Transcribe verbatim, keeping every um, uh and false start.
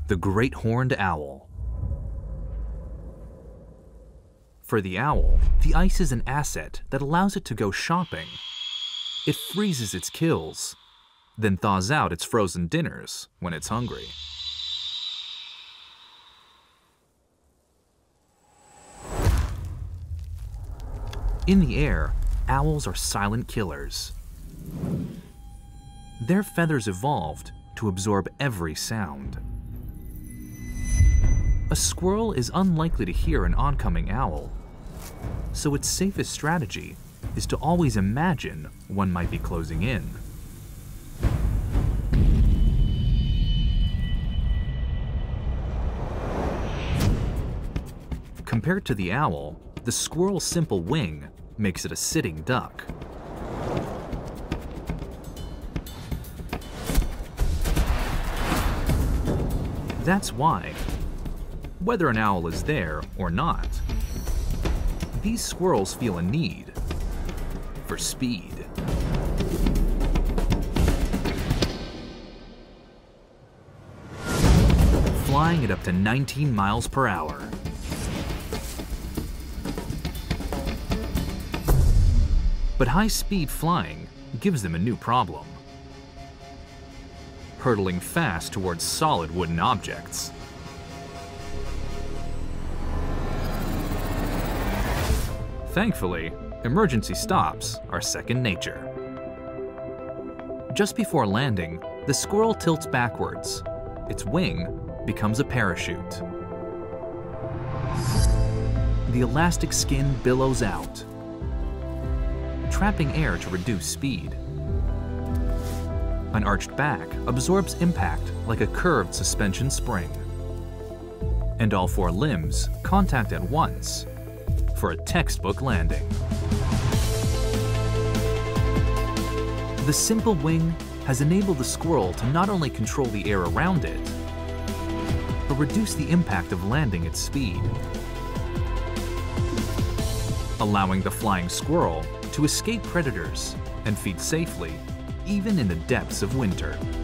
the great horned owl. For the owl, the ice is an asset that allows it to go shopping. It freezes its kills, then thaws out its frozen dinners when it's hungry. In the air, owls are silent killers. Their feathers evolved to absorb every sound. A squirrel is unlikely to hear an oncoming owl, so its safest strategy is to always imagine one might be closing in. Compared to the owl, the squirrel's simple wing makes it a sitting duck. That's why, whether an owl is there or not, these squirrels feel a need for speed. Flying at up to nineteen miles per hour. But high-speed flying gives them a new problem: hurtling fast towards solid wooden objects. Thankfully, emergency stops are second nature. Just before landing, the squirrel tilts backwards. Its wing becomes a parachute. The elastic skin billows out, trapping air to reduce speed. An arched back absorbs impact like a curved suspension spring. And all four limbs contact at once for a textbook landing. The simple wing has enabled the squirrel to not only control the air around it, but reduce the impact of landing at speed, allowing the flying squirrel to escape predators and feed safely even in the depths of winter.